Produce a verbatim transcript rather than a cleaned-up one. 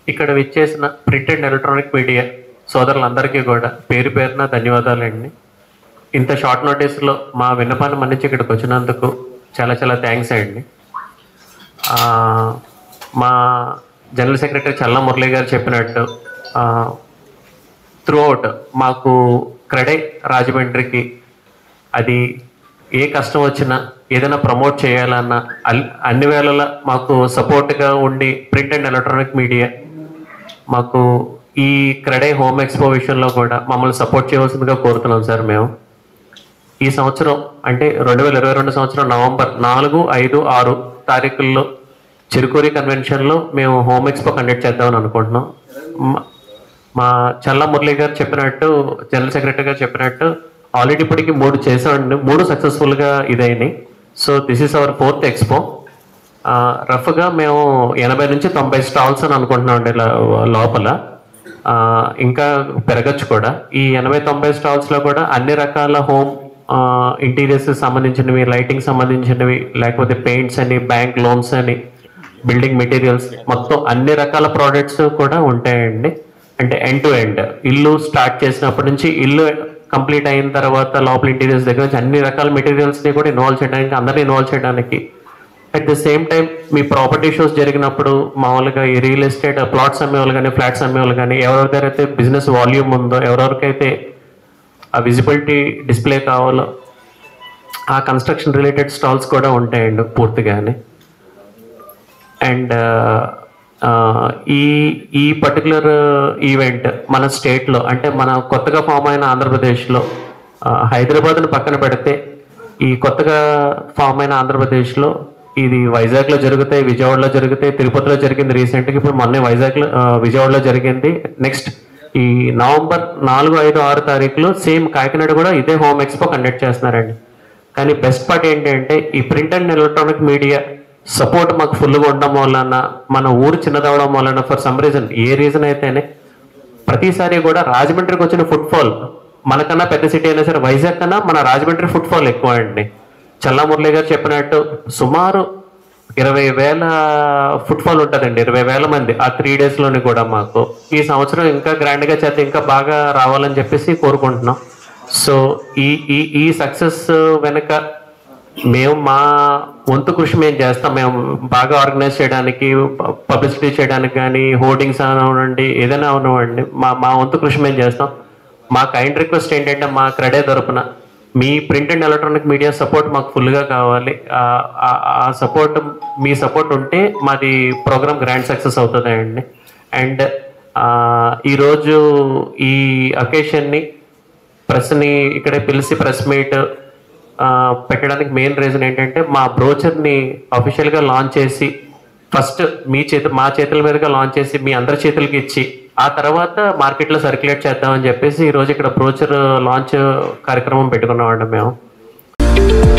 ఇక్కడ విచ్చేసిన print and electronic media సోదరులందరికీ కూడా పేరు పేరున ధన్యవాదాలండి. ఇంత షార్ట్ నోటీస్లో మా విన్నపాన్ని మన్నించి ఇక్కడికి వచ్చినందుకు చాలా చాలా థ్యాంక్స్ అండి. మా జనరల్ సెక్రటరీ చల్లా మురళి గారు చెప్పినట్టు త్రూ అవుట్ మాకు క్రెడే రాజమండ్రికి అది ఏ కష్టం వచ్చినా ఏదైనా ప్రమోట్ చేయాలన్నా అన్ని వేళలా మాకు సపోర్ట్గా ఉండి ప్రింట్ అండ్ ఎలక్ట్రానిక్ మీడియా మాకు ఈ క్రెడే హోమ్ ఎక్స్పో విషయంలో కూడా మమ్మల్ని సపోర్ట్ చేయవలసిందిగా కోరుతున్నాం సార్. మేము ఈ సంవత్సరం అంటే రెండు వేల ఇరవై రెండు సంవత్సరం నవంబర్ నాలుగు ఐదు ఆరు తారీఖుల్లో చిరుకూరి కన్వెన్షన్లో మేము హోమ్ ఎక్స్పో కండక్ట్ చేద్దామని అనుకుంటున్నాం. మా చల్లా మురళి గారు చెప్పినట్టు, జనరల్ సెక్రటరీ గారు చెప్పినట్టు ఆల్రెడీ ఇప్పటికి మూడు చేసామండి, మూడు సక్సెస్ఫుల్గా ఇదైనాయి. So this is our fourth expo. రఫ్గా మేము ఎనభై నుంచి తొంభై స్టాల్స్ అని అనుకుంటున్నాం అండి లోపల, ఇంకా పెరగచ్చు కూడా. ఈ ఎనభై తొంభై స్టాల్స్లో కూడా అన్ని రకాల హోమ్ ఇంటీరియర్స్ సంబంధించినవి, లైటింగ్ సంబంధించినవి, లేకపోతే పెయింట్స్ అని, బ్యాంక్ లోన్స్ అని, బిల్డింగ్ మెటీరియల్స్, మొత్తం అన్ని రకాల ప్రోడక్ట్స్ కూడా ఉంటాయండి. అంటే ఎండ్ టు ఎండ్ ఇల్లు స్టార్ట్ చేసినప్పటి నుంచి ఇల్లు కంప్లీట్ అయిన తర్వాత లోపల ఇంటీరియర్స్ దగ్గర నుంచి అన్ని రకాల మెటీరియల్స్ని కూడా ఇన్వాల్వ్ చేయడానికి, అందరినీ ఇన్వాల్వ్ చేయడానికి. అట్ ద సేమ్ టైం మీ ప్రాపర్టీ షోస్ జరిగినప్పుడు మామూలుగా ఈ రియల్ ఎస్టేట్ ప్లాట్స్ అమ్మేవాళ్ళు కానీ, ఫ్లాట్స్ అమ్మేవాళ్ళు కానీ, ఎవరెవరికైతే బిజినెస్ వాల్యూమ్ ఉందో, ఎవరెవరికైతే ఆ విజిబిలిటీ డిస్ప్లే కావాలో ఆ కన్స్ట్రక్షన్ రిలేటెడ్ స్టాల్స్ కూడా ఉంటాయండి పూర్తిగానే. అండ్ ఈ ఈ పర్టికులర్ ఈవెంట్ మన స్టేట్లో అంటే మన కొత్తగా ఫామ్ అయిన ఆంధ్రప్రదేశ్లో, హైదరాబాద్ని పక్కన పెడితే ఈ కొత్తగా ఫామ్ అయిన ఆంధ్రప్రదేశ్లో ఇది వైజాగ్లో జరుగుతాయి, విజయవాడలో జరుగుతాయి, తిరుపతిలో జరిగింది రీసెంట్గా, ఇప్పుడు మొన్నే వైజాగ్లో విజయవాడలో జరిగింది. నెక్స్ట్ ఈ నవంబర్ నాలుగు ఐదు ఆరు తారీఖులో సేమ్ కాకినాడ కూడా ఇదే హోమ్ ఎక్స్పో కండక్ట్ చేస్తున్నారండి. కానీ బెస్ట్ పార్ట్ ఏంటంటే ఈ print and electronic media support మాకు ఫుల్గా ఉండడం వలన, మన ఊరు చిన్నదవడం వలన, ఫర్ సమ్ రీజన్ ఏ రీజన్ అయితేనే ప్రతిసారి కూడా రాజమండ్రికి వచ్చిన ఫుట్ఫాల్ మనకన్నా పెద్ద సిటీ అయినా సరే వైజాగ్ కన్నా మన రాజమండ్రి ఫుట్ఫాల్ ఎక్కువ అండి. చల్లా మురళి గారు చెప్పినట్టు సుమారు ఇరవై వేల ఫుట్ఫాల్ ఉంటుందండి, ఇరవై వేల మంది ఆ త్రీ డేస్లోని కూడా. మాకు ఈ సంవత్సరం ఇంకా గ్రాండ్గా చేస్తే ఇంకా బాగా రావాలని చెప్పేసి కోరుకుంటున్నాం. సో ఈ ఈ ఈ సక్సెస్ వెనుక మేము మా వంతు కృషి మేము చేస్తాం. మేము బాగా ఆర్గనైజ్ చేయడానికి, పబ్లిసిటీ చేయడానికి కానీ, హోర్డింగ్స్ అవనివ్వండి, ఏదైనా అవనివ్వండి, మా మా వంతు కృషి మేము చేస్తాం. మా కైండ్ రిక్వెస్ట్ ఏంటంటే మా క్రెడే తరపున మీ print and electronic media support మాకు ఫుల్గా కావాలి. ఆ సపోర్ట్, మీ సపోర్ట్ ఉంటే మాది ప్రోగ్రామ్ గ్రాండ్ సక్సెస్ అవుతుందండి. అండ్ ఈరోజు ఈ అకేషన్ని ప్రెస్ని ఇక్కడే పిలిచి ప్రెస్ మీట్ పెట్టడానికి మెయిన్ రీజన్ ఏంటంటే మా బ్రోచర్ని అఫీషియల్గా లాంచ్ చేసి ఫస్ట్ మీ చేతి మా చేతుల మీదుగా లాంచ్ చేసి మీ అందరి చేతులకి ఇచ్చి ఆ తర్వాత మార్కెట్లో సర్క్యులేట్ చేద్దామని చెప్పేసి ఈరోజు ఇక్కడ బ్రోచర్ లాంచ్ కార్యక్రమం పెట్టుకున్నామండి మేము.